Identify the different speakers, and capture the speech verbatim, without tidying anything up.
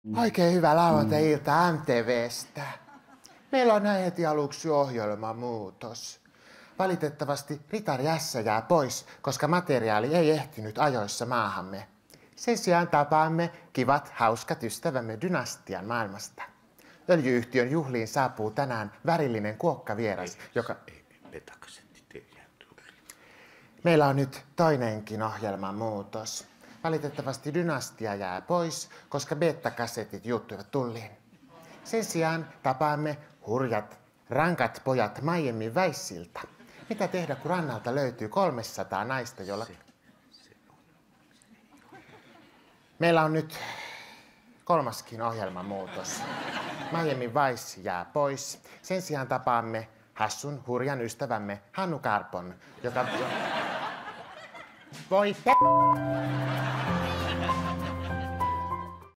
Speaker 1: Oikein hyvää lauantai-iltaa M T V:stä. Meillä on näin heti aluksi ohjelmamuutos. Valitettavasti Ritari S jää pois, koska materiaali ei ehtinyt ajoissa maahamme. Sen sijaan tapaamme kivat, hauskat ystävämme Dynastian maailmasta. Öljy-yhtiön juhliin saapuu tänään värillinen kuokkavieras, joka... Meillä on nyt toinenkin ohjelmamuutos. Valitettavasti Dynastia jää pois, koska beta-kasetit juuttuivat tulliin. Sen sijaan tapaamme hurjat, rankat pojat Miami Viceilta. Mitä tehdä, kun rannalta löytyy kolmesataa naista, jolla... Meillä on nyt kolmaskin ohjelmamuutos. Miami Vice jää pois. Sen sijaan tapaamme hassun, hurjan ystävämme Hannu Karpon, joka... Voi te...